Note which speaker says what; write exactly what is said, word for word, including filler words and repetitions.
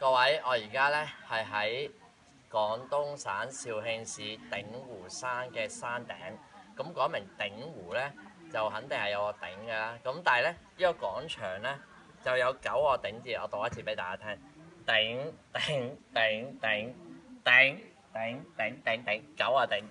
Speaker 1: 各位，我而家咧係喺廣東省肇慶市鼎湖山嘅山頂。咁講明鼎湖咧，就肯定係有個鼎嘅啦。咁但係咧，呢、呢個廣場咧就有九個鼎字，我讀一次俾大家聽：鼎鼎鼎鼎鼎鼎鼎鼎鼎，九個鼎。